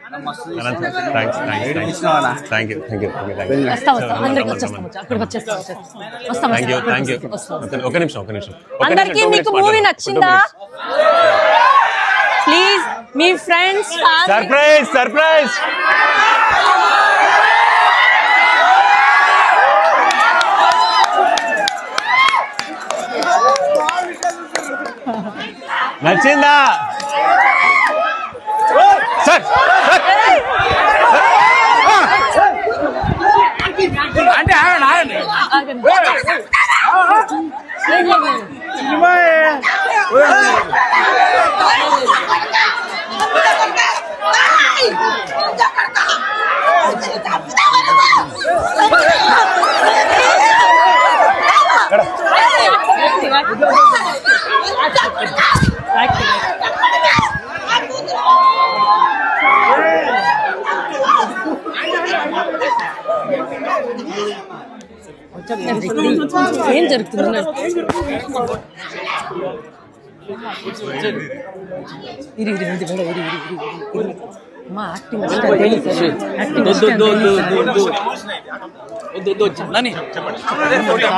అందరికి మీకు మూవీ నచ్చిందా? ప్లీజ్ మీ ఫ్రెండ్స్ సర్ప్రైజ్ నచ్చిందా? సార్ ఏం జరుగుతుంది? మా యాక్టింగ్